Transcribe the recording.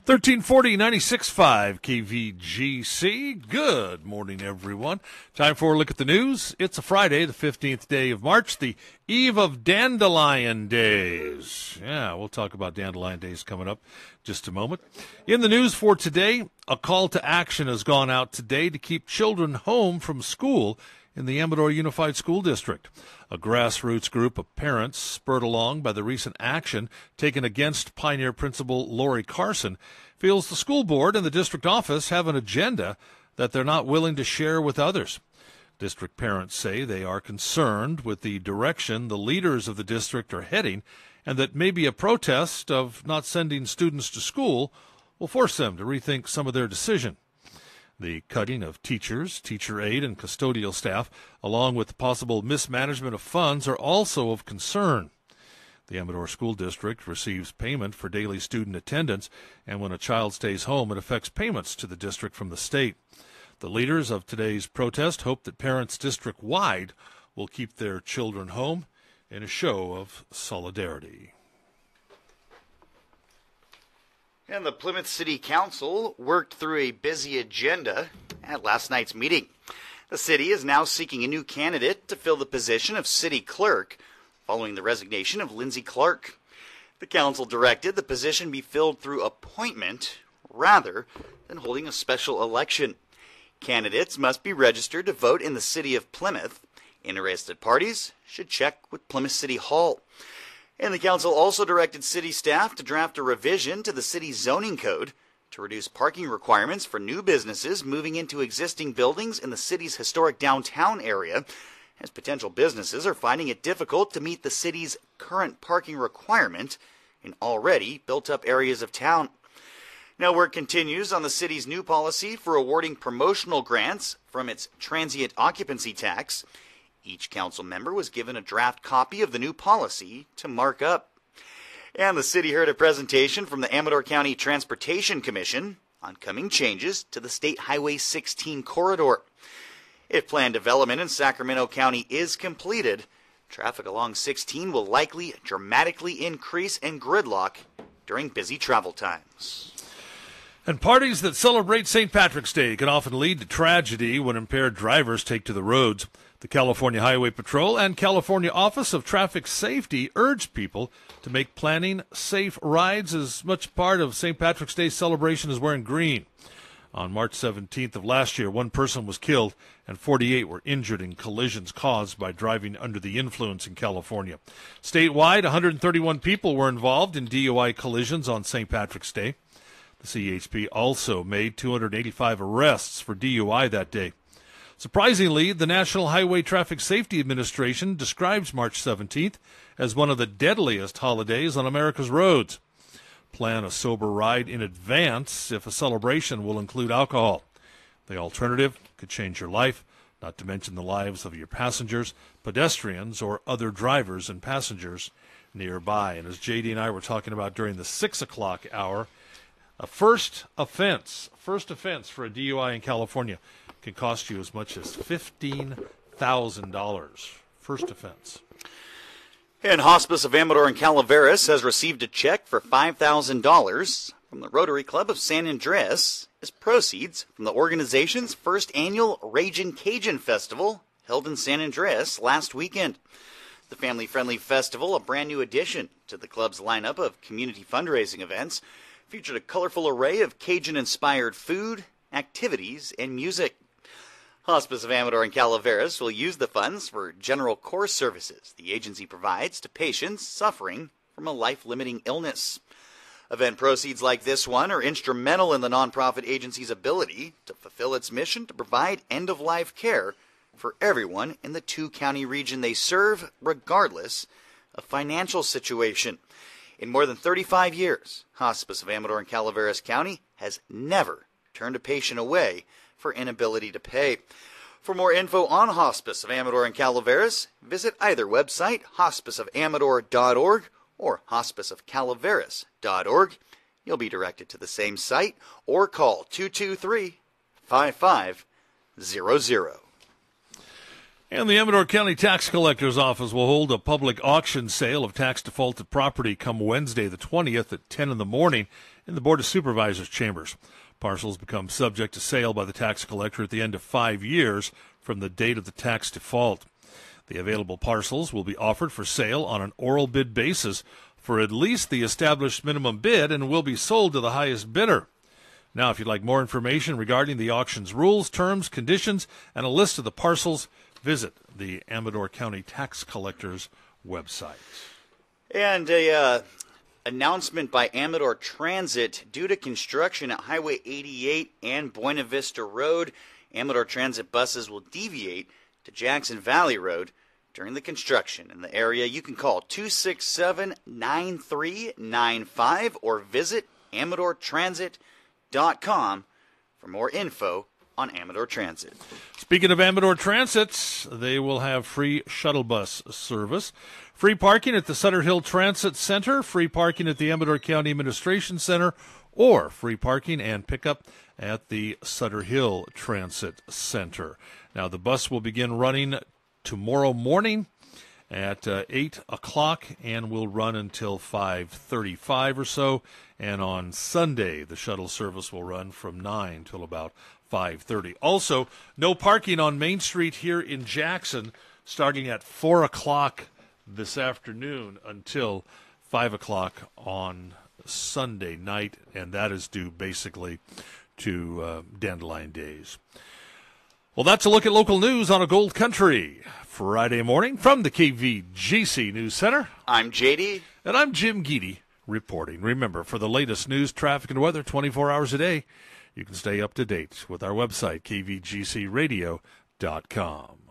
1340 96.5 KVGC. Good morning, everyone. Time for a look at the news. It's a Friday, the 15th day of March, the eve of Dandelion Days. Yeah, we'll talk about Dandelion Days coming up just a moment. In the news for today, a call to action has gone out today to keep children home from school in the Amador Unified School District. A grassroots group of parents, spurred along by the recent action taken against Pioneer Principal Lori Carson, feels the school board and the district office have an agenda that they're not willing to share with others. District parents say they are concerned with the direction the leaders of the district are heading, and that maybe a protest of not sending students to school will force them to rethink some of their decision. The cutting of teachers, teacher aide, and custodial staff, along with the possible mismanagement of funds, are also of concern. The Amador School District receives payment for daily student attendance, and when a child stays home, it affects payments to the district from the state. The leaders of today's protest hope that parents district-wide will keep their children home in a show of solidarity. And the Plymouth City Council worked through a busy agenda at last night's meeting. The city is now seeking a new candidate to fill the position of city clerk following the resignation of Lindsay Clark. The council directed the position be filled through appointment rather than holding a special election. Candidates must be registered to vote in the city of Plymouth. Interested parties should check with Plymouth City Hall. And the council also directed city staff to draft a revision to the city's zoning code to reduce parking requirements for new businesses moving into existing buildings in the city's historic downtown area, as potential businesses are finding it difficult to meet the city's current parking requirement in already built-up areas of town. Now, work continues on the city's new policy for awarding promotional grants from its transient occupancy tax. Each council member was given a draft copy of the new policy to mark up. And the city heard a presentation from the Amador County Transportation Commission on coming changes to the State Highway 16 corridor. If planned development in Sacramento County is completed, traffic along 16 will likely dramatically increase and gridlock during busy travel times. And parties that celebrate St. Patrick's Day can often lead to tragedy when impaired drivers take to the roads. The California Highway Patrol and California Office of Traffic Safety urged people to make planning safe rides as much part of St. Patrick's Day celebration as wearing green. On March 17th of last year, one person was killed and 48 were injured in collisions caused by driving under the influence in California. Statewide, 131 people were involved in DUI collisions on St. Patrick's Day. The CHP also made 285 arrests for DUI that day. Surprisingly, the National Highway Traffic Safety Administration describes March 17th as one of the deadliest holidays on America's roads. Plan a sober ride in advance if a celebration will include alcohol. The alternative could change your life, not to mention the lives of your passengers, pedestrians, or other drivers and passengers nearby. And as JD and I were talking about during the 6 o'clock hour, a first offense for a DUI in California can cost you as much as $15,000. First offense. And Hospice of Amador and Calaveras has received a check for $5,000 from the Rotary Club of San Andreas as proceeds from the organization's first annual Ragin' Cajun Festival held in San Andreas last weekend. The family-friendly festival, a brand new addition to the club's lineup of community fundraising events, featured a colorful array of Cajun-inspired food, activities, and music. Hospice of Amador and Calaveras will use the funds for general course services the agency provides to patients suffering from a life-limiting illness. Event proceeds like this one are instrumental in the nonprofit agency's ability to fulfill its mission to provide end-of-life care for everyone in the two-county region they serve, regardless of financial situation. In more than 35 years, Hospice of Amador and Calaveras County has never turned a patient away for inability to pay. For more info on Hospice of Amador and Calaveras, visit either website, hospiceofamador.org or hospiceofcalaveras.org. You'll be directed to the same site or call 223-5500. And the Amador County Tax Collector's Office will hold a public auction sale of tax defaulted property come Wednesday the 20th at 10 in the morning in the Board of Supervisors chambers. Parcels become subject to sale by the tax collector at the end of 5 years from the date of the tax default. The available parcels will be offered for sale on an oral bid basis for at least the established minimum bid and will be sold to the highest bidder. Now, if you'd like more information regarding the auction's rules, terms, conditions, and a list of the parcels, visit the Amador County Tax Collector's website. And a announcement by Amador Transit: due to construction at Highway 88 and Buena Vista Road, Amador Transit buses will deviate to Jackson Valley Road during the construction. In the area, you can call 267-9395 or visit amadortransit.com for more info on Amador Transit. Speaking of Amador Transit, they will have free shuttle bus service, free parking at the Sutter Hill Transit Center, free parking at the Amador County Administration Center, or free parking and pickup at the Sutter Hill Transit Center. Now, the bus will begin running tomorrow morning at 8 o'clock and will run until 5:35 or so. And on Sunday, the shuttle service will run from 9 till about 5:30. Also, no parking on Main Street here in Jackson starting at 4 o'clock this afternoon until 5 o'clock on Sunday night, and that is due basically to Dandelion Days. Well, that's a look at local news on a Gold Country Friday morning from the KVGC News Center. I'm JD. And I'm Jim Geedy reporting. Remember, for the latest news, traffic, and weather 24 hours a day, you can stay up to date with our website, kvgcradio.com.